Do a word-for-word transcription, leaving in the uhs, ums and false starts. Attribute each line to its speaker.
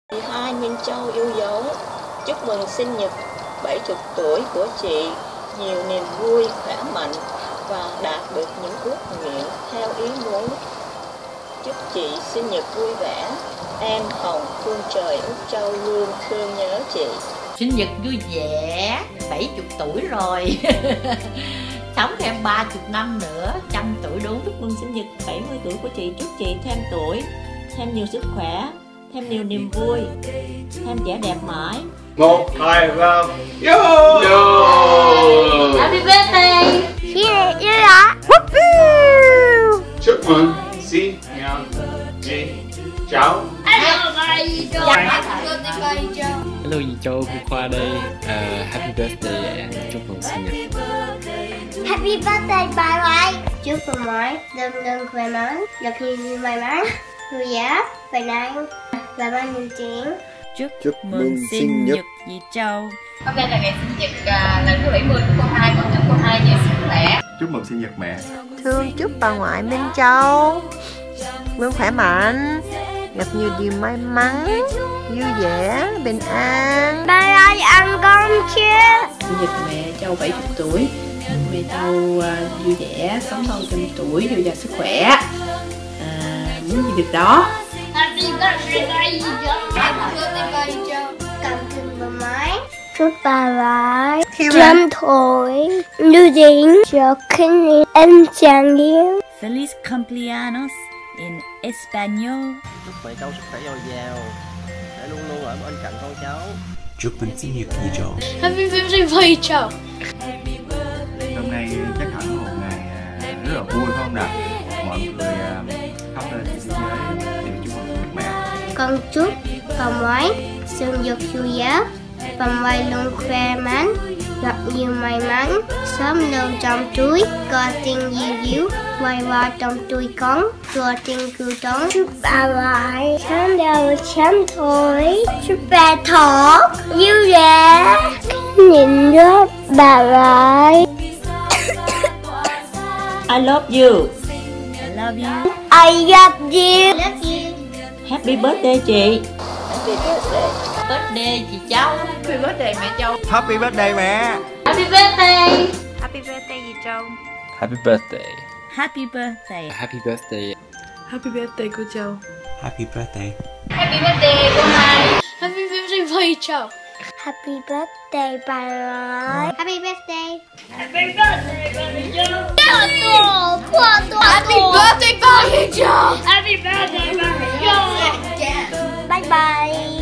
Speaker 1: Chị Hai Minh Châu yêu dấu, chúc mừng sinh nhật bảy mươi tuổi của chị, nhiều niềm vui, khỏe mạnh và đạt được những ước nguyện theo ý muốn. Chúc chị sinh nhật vui vẻ. Em Hồng Phương Trời Úc Châu luôn thương nhớ chị.
Speaker 2: Sinh nhật vui vẻ, bảy mươi tuổi rồi. Sống thêm ba mươi năm nữa, trăm tuổi đúng.
Speaker 1: Chúc mừng sinh nhật bảy mươi tuổi của chị. Chúc chị thêm tuổi, thêm nhiều sức khỏe, thêm nhiều niềm vui, thêm trẻ đẹp mãi.
Speaker 3: Một, hai, ba. Yo! Yo!
Speaker 2: Happy birthday!
Speaker 4: Sinh nhật vui vẻ.
Speaker 3: Chúc mừng sinh nhật chị cháu.
Speaker 5: Hello dì Châu, cô Khoa đây. uh, Happy birthday, chúc mừng sinh nhật.
Speaker 4: Happy birthday bà ngoại. Chúc bà ngoại luôn luôn khỏe mạnh, gặp nhiều may mắn, vui vẻ, bình an và bao nhiêu chuyện.
Speaker 6: Chúc, Chúc mừng sinh nhật dì Châu.
Speaker 2: Hôm nay là ngày sinh nhật uh, lần thứ bảy mươi của cô Hai, con chúc cô Hai nhiều sức khỏe.
Speaker 7: Chúc mừng sinh nhật mẹ.
Speaker 6: Thương chúc bà ngoại Minh Châu luôn khỏe mạnh, gặp nhiều điều may mắn, vui vẻ, bình an.
Speaker 4: Ba ơi ăn con chưa?
Speaker 8: Sinh nhật mẹ Châu bảy mươi tuổi. Mẹ Châu uh, vui vẻ, sống lâu trăm tuổi, dồi dào sức khỏe. À, muốn gì được đó.
Speaker 4: Happy birthday Châu. Happy birthday Châu. Cảm ơn bà ngoại. Chúc bà ngoại trăm tuổi lưu diễn cho kinh em chàng yêu.
Speaker 9: Feliz cumpleaños in Español.
Speaker 10: Chúc mẹ Châu sức khỏe dồi dào, để luôn luôn ở bên cạnh con cháu.
Speaker 11: Chúc mừng sinh nhật dì Châu.
Speaker 4: Happy birthday Châu.
Speaker 7: Hôm nay chắc hẳn một ngày rất là vui phải không nào? Mọi người khóc lên thế giới đều chúc mừng mẹ.
Speaker 4: Con chúc bà ngoại sinh nhật vui vẻ, bà ngoại luôn khỏe mạnh, gặp nhiều may mắn, sớm lâu trong túi, có tiền dịu dịu, quay vào trong túi con, có tiền cứu trốn. Chúc bà ngoại sớm đầu trăm tuổi, chúc bà thọ vui vẻ, nhìn đó bà ngoại.
Speaker 1: I love you.
Speaker 9: I love you.
Speaker 4: I love you. Love you.
Speaker 1: Happy birthday chị.
Speaker 2: Happy birthday. Birthday chị Châu.
Speaker 8: Happy birthday mẹ Châu.
Speaker 7: Happy birthday mẹ.
Speaker 2: Happy birthday.
Speaker 6: Happy birthday dì Châu.
Speaker 5: Happy birthday.
Speaker 9: Happy birthday.
Speaker 5: Happy birthday.
Speaker 8: Happy birthday cô Châu.
Speaker 11: Happy birthday.
Speaker 2: Happy birthday cô Hai.
Speaker 4: Happy birthday Châu. Happy birthday bà ngoại. Happy birthday. Happy birthday bà Châu. Happy birthday bà Châu. Happy birthday bà Châu. Bye bye.